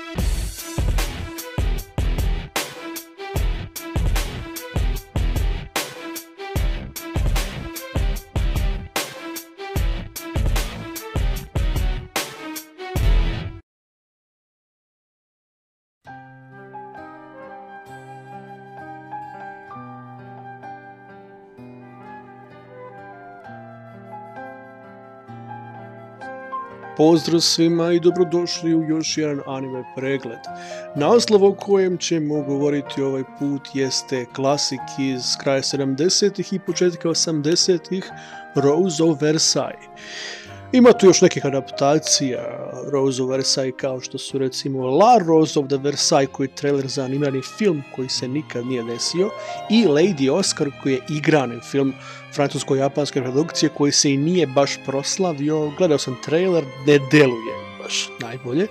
Pozdrav svima i dobrodošli u još jedan anime pregled. Naslov o kojem ćemo govoriti ovaj put jeste klasik iz kraja 70-ih i početka 80-ih, Rose of Versailles. Ima tu još nekih adaptacija Rose of Versailles kao što su recimo La Rose of the Versailles koji je trailer za animirani film koji se nikad nije desio i Lady Oscar koji je igrani film francusko-japanske produkcije koji se i nije baš proslavio. Gledao sam trailer, ne deluje baš najbolje.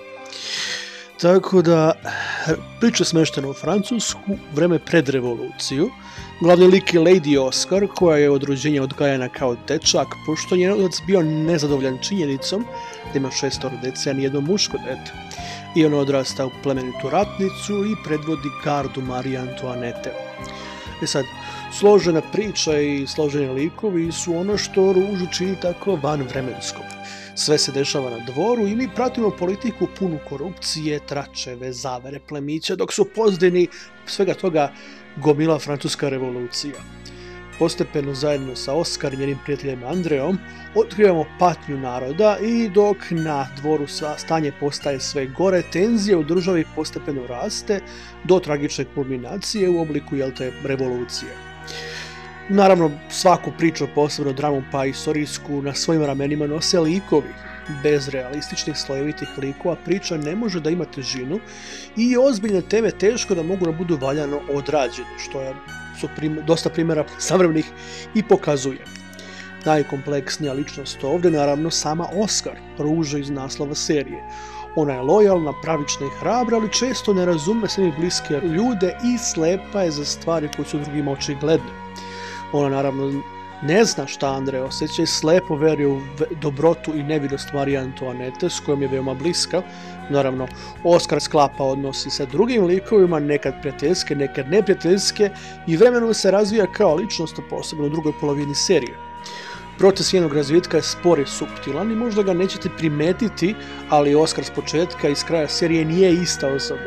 Tako da, priča smeštena u Francusku, vreme pred revoluciju. Glavni lik je Lady Oscar, koja je od rođenja odgajana kao dečak, pošto je njen otac bio nezadovoljan činjenicom da ima 6 dece, a nijedno muško dete. I ona odrasta u plemenitu ratnicu i predvodi gardu Marije Antoinette. Sad, složena priča i složeni likovi su ono što Ružu čini tako vanvremenskom. Sve se dešava na dvoru i mi pratimo politiku punu korupcije, tračeve, zavere, plemića, dok su pozadini svega toga gomila francuska revolucija. Postepeno zajedno sa Oscar i njenim prijateljem Andreom otkrivamo patnju naroda i dok na dvoru stanje postaje sve gore, tenzija u državi postepeno raste do tragične kulminacije u obliku revolucije. Naravno, svaku priču, posebno dramu pa i istorijsku, na svojim ramenima nose likovi. Bez realističnih slojevitih likova priča ne može da ima težinu i ozbiljne teme teško da mogu da budu valjano odrađene, što je dosta primjera savremenih i pokazuje. Najkompleksnija ličnost ovdje naravno sama Oscar, Ruža iz naslova serije. Ona je lojalna, pravična i hrabra, ali često ne razume sebi bliske ljude i slepa je za stvari koje su drugima očigledne. Ona naravno ne zna šta Andre osjeća i slepo veruje u dobrotu i nevinost Marije Antoinette s kojom je veoma bliska. Naravno, Oscar sklapa odnosi sa drugim likovima, nekad prijateljske, nekad neprijateljske i vremenom se razvija kao ličnost, posebno u drugoj polovini serije. Proces njenog razvitka je spor i suptilan i možda ga nećete primetiti, ali Oscar s početka i s kraja serije nije ista osoba.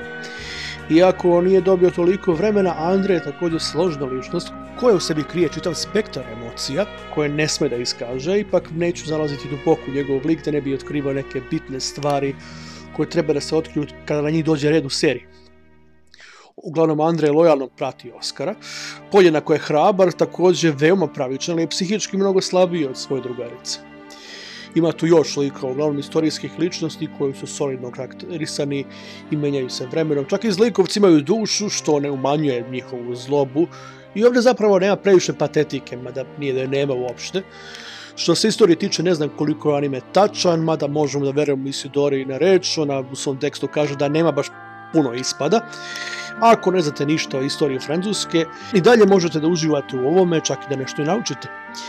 Iako nije dobio toliko vremena, Andre je također složna ličnost koja u sebi krije čitav spektar emocija koje ne sme da iskaže, ipak neću zalaziti duboko u njegov lik da ne bi otkrivao neke bitne stvari koje treba da se otkriju kada na njih dođe red u seriji. Uglavnom, Andre lojalno prati Oscara, podjednako je hrabar, također veoma pravičan i psihički mnogo slabiji od svoje drugarice. Ima tu još likova, uglavnom istorijskih ličnosti koji su solidno karakterisani i menjaju se vremenom. Čak i zlikovci imaju dušu, što ne umanjuje njihovu zlobu. I ovdje zapravo nema previše patetike, mada nije da je nema uopšte. Što se istorije tiče, ne znam koliko je anime tačan, mada možemo da verujemo Isidori na reč, ona u svom tekstu kaže da nema baš puno ispada. Ako ne znate ništa o istoriji Francuske, i dalje možete da uživate u ovome, čak i da nešto i naučite.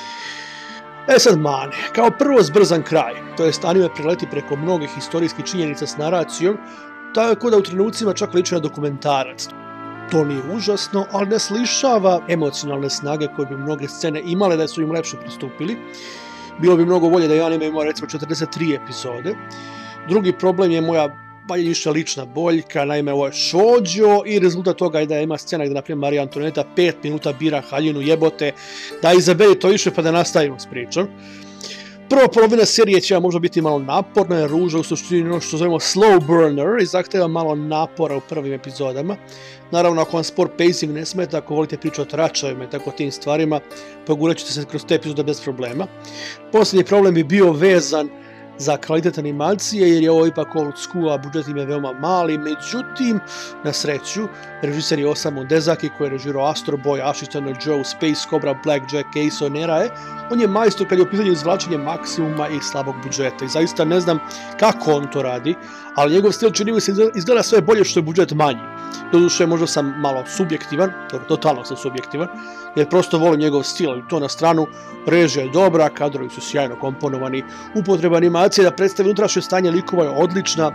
Sad mane. Kao prvo zbrzan kraj, to jest anime preleti preko mnogih historijskih činjenica s naracijom, tako da u trenucima čak liči na dokumentarac. To nije užasno, ali ne lišava emocionalne snage koje bi mnoge scene imale da su im lepše pristupili. Bilo bi mnogo bolje da je anime imao recimo 43 epizode. Drugi problem je moja više lična boljka, naime ovo je shoujo i rezultat toga je da ima scena gdje, na primjer, Marija Antoinette 5 minuta bira haljinu, jebote, da izaberi to više pa da nastavimo s pričom. Prva polovina serije će možda biti malo naporna, jer Ruža u suštini ono što zovemo slow burner i zahteva malo napora u prvim epizodama. Naravno, ako vam sport pacing ne smeta, ako volite pričati o tračevima i tako tim stvarima, pogurat ćete se kroz te epizode bez problema. Posljednji problem bi bio vezan za kvalitet animacije, jer je ovo ipak old school, a budžet im je veoma mali. Međutim, na sreću, režiser je Osamu Dezaki koji je režirao Astro Boy, Ashitano Joe, Space Cobra, Blackjack, Ace Onerae. On je majstor kad je u pitanju izvlačenje maksimuma i slabog budžeta i zaista ne znam kako on to radi, ali njegov stil čini mi se izgleda sve bolje što je budžet manji. Doduše, možda sam malo subjektivan, totalno sam subjektivan, jer prosto volim njegov stil, ali to na stranu, režija je dobra, kadrovi su sjajno komponovani, upotreba animacije da predstavi unutrašnje stanje likova je odlična,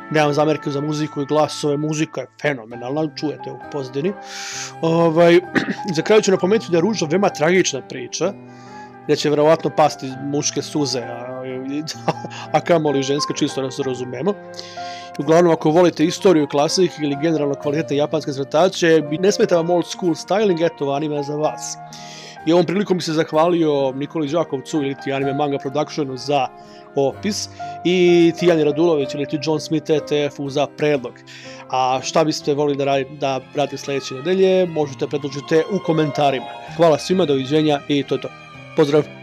nemam zamerke za muziku i glasove, muzika je fenomenalna, čujete u pozadini. Za kraju ću napomenuti da je Ruža veoma tragična priča, gdje će verovatno pasti muške suze, a kamoli ženske, čisto da se razumemo. Uglavnom, ako volite istoriju, klasik ili generalno kvalitetne japanske crtače, ne smeta vam old school styling, eto anime za vas. I ovom prilikom bi se zahvalio Nikoli Đakovcu ili ti Anime Manga Productionu za opis i Tijani Radulović ili ti John Smith ETF-u za predlog. A šta biste volili da radite sljedeće nedelje, možete predložiti u komentarima. Hvala svima, doviđenja i to je to. Pozdrav!